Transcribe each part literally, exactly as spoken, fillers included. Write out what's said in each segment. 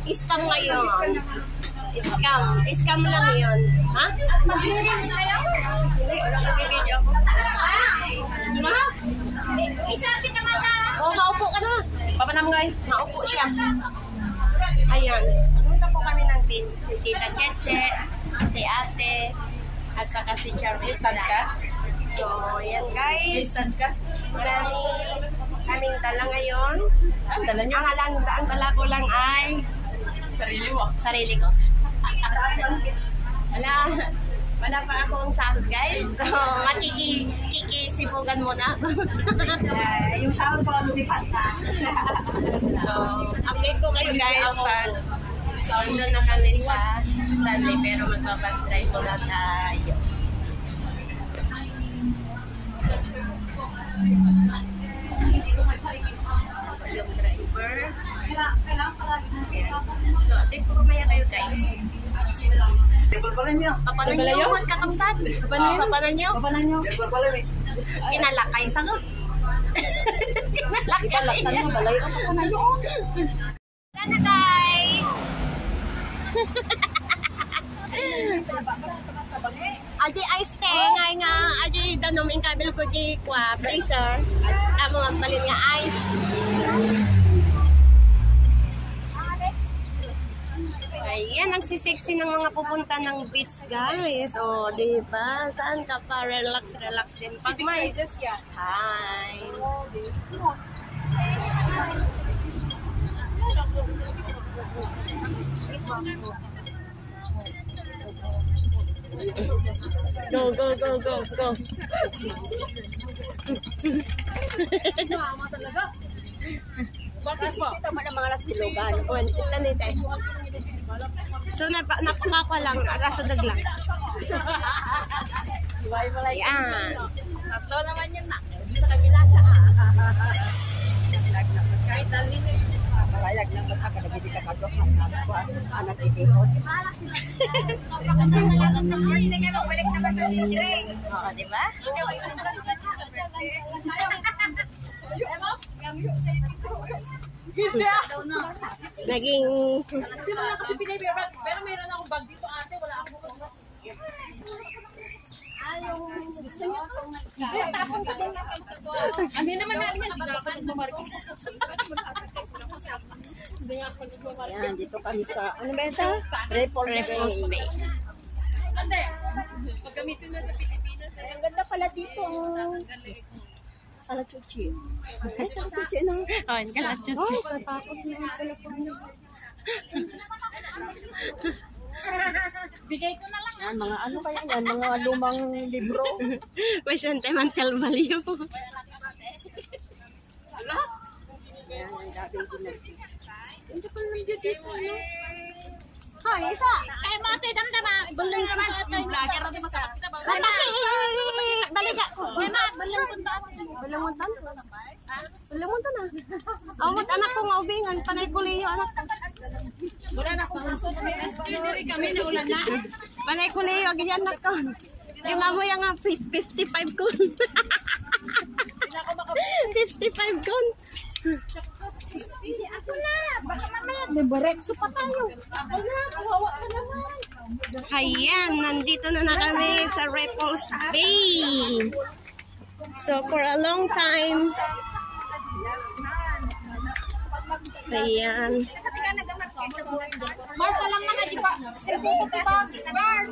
Scam ngayon. Scam. Scam lang yun. Ha? Mag-release kayo? Hindi, wala ka bibidyo ako. Ha? Isabi naman na. Oo, maupo ka na. Papanamgay. Maupo siya. Ayan. Punta po kami ng bin. Si Tita Cheche, si Ate, at saka si Charles. Sad ka? So, ayan guys. Sad ka? Marami kaming dala ngayon. Ah, dala nyo? Ang, alang, ang dala ko lang ay Sarili mo. sarili ko. Wala, wala pa akong sahod guys. So, makiki, kikisipugan muna ako. Uh, yung sahod ko, lumipat na. So, update ko kayo guys pag nandun na kami sa Stanley pero magbabas drive ko na tayo. Yung driver. So, update ko kumaya kayo guys. Papanan nyo, huwag kakamsat. Papanan nyo. Papanan nyo. Kinalakay sa ko. Kinalakay. Ipalaktan mo, balay ka papanan nyo. Sana guys. Adi ice te ngay nga adi danom ing kabel ko di kwa freezer. Amo magbalin nga ice. Ayan, nagsisexy ng mga pupunta ng beach, guys. O, di ba? Saan ka pa? Relax, relax din. Pag may... Hi. Go, go, go, go, go. Bakit po? Ito mo ng mga nasilugan. Tanitay. So, nap napakakwa lang. Asasadag lang. Iway mo lang. Yan. Tatlo naman yun na. Sa kabila siya. Kahit dali na yun. Malayag ng bata ka nagidi ka kadok ng anak itihod. Hindi kayo magbalik naman sa Disney. Oo, di ba? Naging... Hindi mo lang kasi pinay-pero pero meron akong bag dito ate. Wala akong bukong. Ayaw gusto niyo itong tapon ka din natin sa doon. Ano naman namin ang dapat magmamarket. Yan, dito kami sa, ano ba ito? Repulse Bay. Ande, pag gamitin na sa Pilipinas. Ang ganda pala dito. Kalachuchi. Ay, kalachuchi na. Oh, yung kalachuchi. Oh, katakot na pala po. Bigay ko na lang. Yan, mga ano kaya yan, mga lumang libro. May sentimental value. Yan, ang gabi din. Hindi pa video dito. Hoy, isa. Eh, mate, damdama. Balong naman sa atin. Vlogger natin masarap kita. Mataki, balik ako. Uy, ma, balong punta ako. Balanguntan? Balanguntan na. Awat anak ko nga ubingan. Panay kuliyo anak ko. Wala na akong puso. Hindi kami na ulan na. Panay kuliyo. Ganyan anak ko. Yung mamoy nga fifty-five kun. fifty-five kun. Ako na. Baka mamaya. Dibarekso pa tayo. Ako na. Kawawa ka naman. Ayan, nandito na na kami sa Repulse Bay. So, for a long time. Ayan. Mars, alam mo na, di ba? Silpo ko diba? Mars!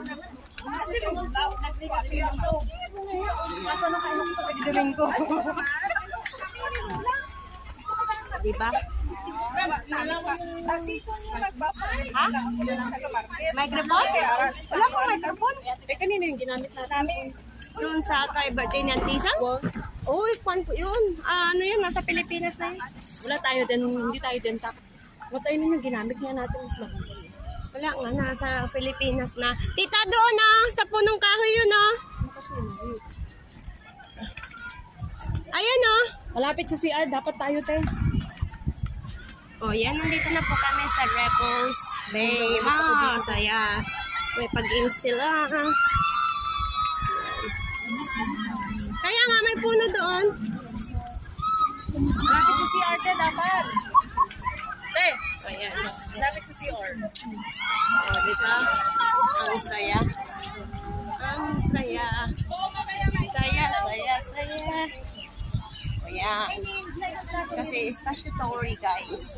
Asa na kayo sa pagdaming ko? Diba? Ha? Microphone? Wala pong microphone. Eh, kanina yung ginamit natin. Yung sa kay birthday ni Antisa? Uy, kwan po yun. Ah, ano yun? Nasa Pilipinas na yun. Wala tayo din, hindi tayo din tap. What tayo yung ginamit niya natin mas maganda. Wala nga, nasa Pilipinas na. Tita, doon ah! Sa punong kahoy yun ah! Ayun ah! Malapit sa C R, dapat tayo tayo. O, oh, yan. Nandito na po kami sa Repulse Bay. Ah, saya. May pag-game sila. Kaya nga, may puno doon. Malapit sa C R, dapat. Te, So, ayan. Lapit sa C R. Oh, diba? Ang saya. Ang saya. Saya, saya, saya. Ayan. Kasi statutory, guys.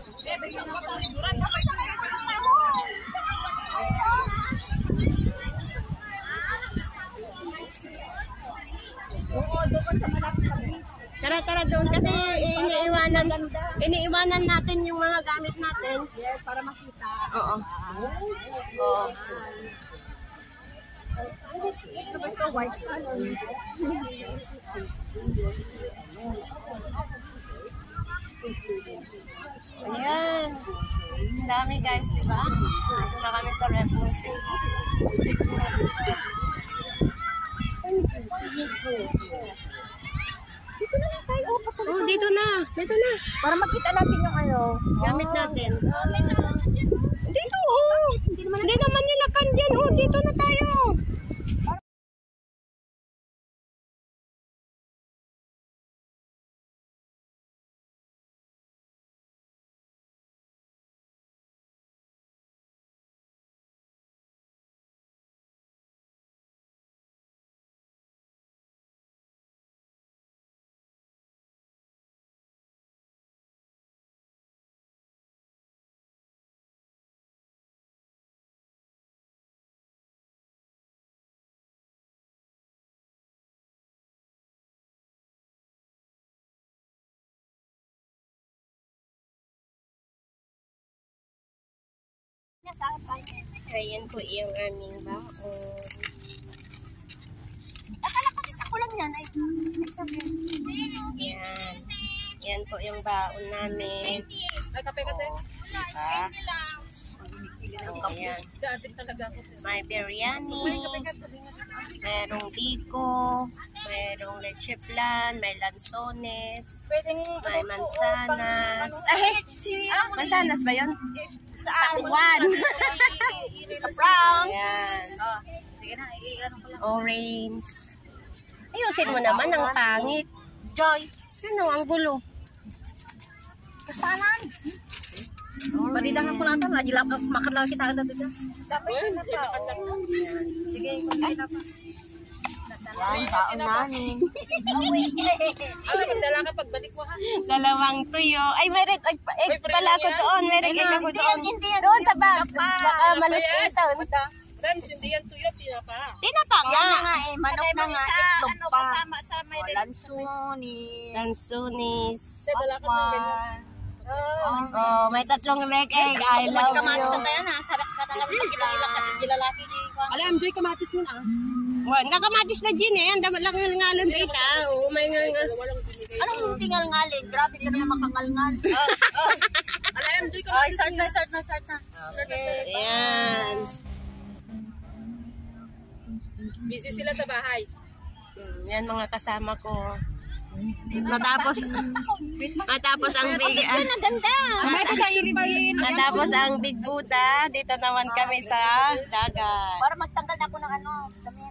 Oo, doon sa malapit sa beach. Tara, tara doon kasi iniiwanan, iniiwanan natin yung mga gamit natin. Yes, para makita. Oo. Oo. So, ito, white color. Ayan. Ang dami, guys, di ba? Dito na kami sa Repos Street. Dito na lang tayo. Oh, kapag- Oh, dito na. Dito na. para makita natin yung ano. Gamit natin. Dito, oh. Hindi naman Hindi naman nila kandyan. Oh, dito na tayo. Ayan po yung aming baon. Akala ko kasi ako lang yan. Ay, ay sabi. Yan. Yan po yung baon namin. Ay, kape ka tayo. Diba? Ayan. Dati talaga ako. May biryani. Merong biko. Merong leche flan. May lansones. Pwedeng May mansanas. Ay! Mansanas ba yun? Sa Takwan. Sa brown. Ayan. Oh, sige na, i-ano ko lang. Orange. Ayusin mo naman ang pangit. Joy. Ano, ang gulo. Kastanan. Padidangan ko lang ito. Lagi lang makarala kita ang dito. Dapat na pa. Sige, kung hindi na pa. Yan, baon namin. Ano, magdala ka pagbalik mo ha? Dalawang tuyo. Ay, may red egg, egg May pala ako yan? doon. May red egg ako Hindi doon. yan, hindi yan. Doon sa bag. Ah, Baka malus ito. Rams, hindi yan tuyo, tinapa. Tinapa Yan nga. na nga eh. Manok na nga. Itlog pa. sa O, lansunis. Lansunis. Kasi dala ka ng ganyan. Oh, may tatlong red egg. I love you. na. Sa talagang pagkilang kilalaki si Alam, Joy, kamatis mo na. Well, nakamatis na gin eh. Ang dami lang ng ngalan dito. Oh, may nga nga. Anong tingal-ngalin? Grabe ka naman makangal-ngal. Alam, Joy, kamatis. Ay, start na, start na, start na. Okay. Ayan. Busy sila sa bahay. Hmm, yan mga kasama ko. Matapos matapos ang big Ang ganda. Ito tayo Matapos ang big Buddha, dito naman kami sa dagat. Para magtanggal na ako ng ano, damit.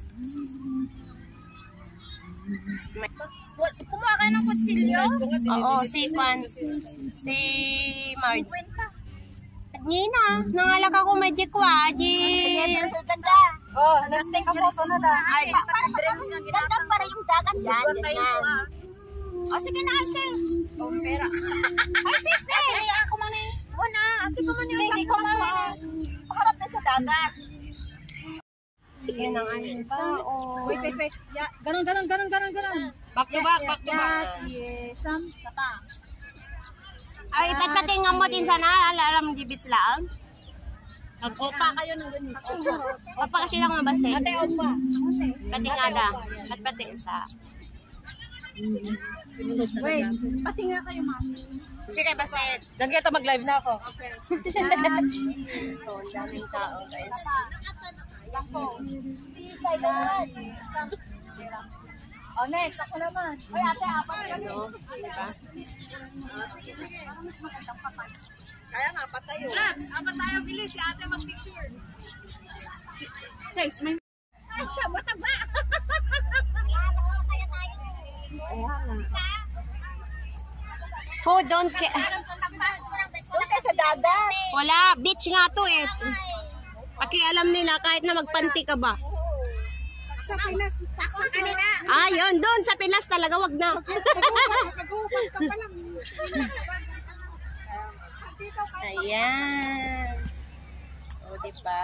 Kumuha kayo ng kutsilyo? Oo, si Juan, si Marge. Nina, nangalak ako magic wa, di. Ganda. Oh, let's take a photo na da. Ay, ganda para yung dagat yan. Ganyan. O, sige na, ay sis. Oh, pera. Ay sis, ne. Ay, ako man eh. O na, ati pa man yung sis. Ko man. Paharap na sa dagat. Yan ang aming bao. Wait, wait, wait. Ya, ganun, ganun, ganun, ganun, ganun. Back to back, back to back. Yes, sam, tata. Ay, tatpating nga mo din sana, alam di bits lang. Nag-opa kayo ng ganito. O pa kasi lang mabase. Ate, opa. Pati nga da. Patpati sa. Wait, pati nga kayo, mami. Sige, baset. Dan kita mag-live na ako. Oh, ang daming tao, guys. Oh, next, ako naman. Uy, ate, apat kami. Ano? Diba? Kaya nga, apat tayo. Rams, apat tayo, bilis. Si ate mag-picture. Says, may... Ay, siya, mataba. Who don't care? Doon kayo sa dagat. Wala, beach nga to eh. Pakialam nila kahit na magpanti ka ba. Sa Pinas, sa kanila. Ah, yun, doon sa Pinas talaga, wag na. Mag-uupag ka pa lang. Ayan. O, diba?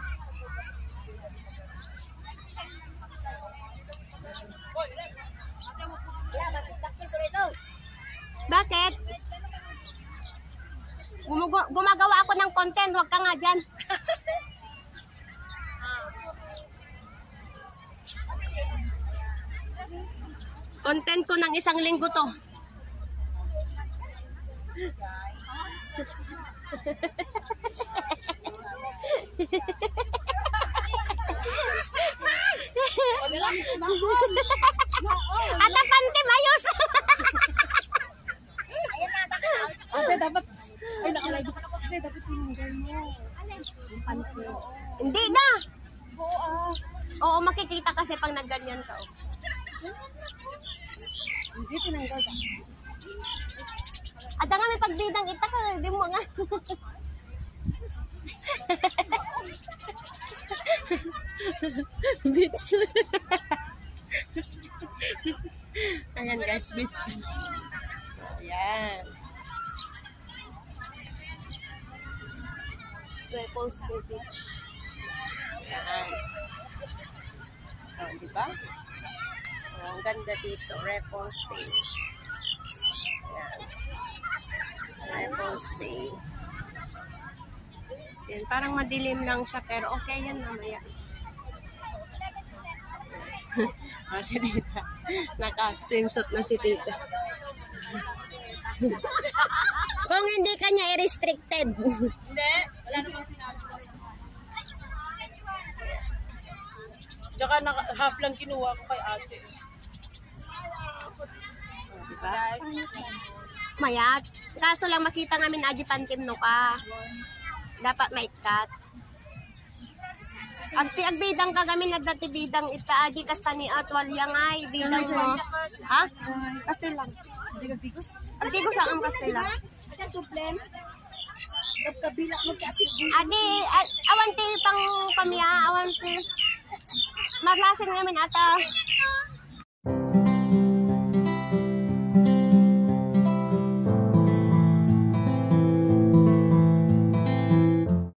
Bakit? Gumugo- gumagawa ako ng content, wag ka nga dyan. Content ko ng isang linggo to. Ata pantim ayos. Ate, dapat, ay, nakalive ka na ko. Ate, dapat tinanggal mo. Hindi na. Oo, ah. Oo, makikita kasi pag nagganyan ka. Oh. Hindi, tinanggal ka. Ada nga may pagbidang ita ka, hindi mo nga. Bitch. Ayan guys, bitch. Ayan. Repulse Beach. Ayan. Oh, diba? Oh, ang ganda dito. Repulse Beach. Ayan. Repulse Bay. Yan, parang madilim lang siya pero okay yan mamaya. Oh, si tita. Naka-swimsuit na si tita. Kung hindi ka niya i-restricted. Hindi, wala namang sinabi ko. Tsaka half lang kinuha ko kay ate. Oh, diba? Mayat. Kaso lang makita ngamin aji pantim no ka. Dapat maikat. Agti agbidang ka gamin na dati bidang ita aji kastani at walyang ay bidang mo. Ha? Kastil lang. Digos-digos? Agtigos ang kastil lang. Ada problem. Kabila mo kay ate. Adi, a- awanti pang pamya, awanti. Maglasin ngamin ata.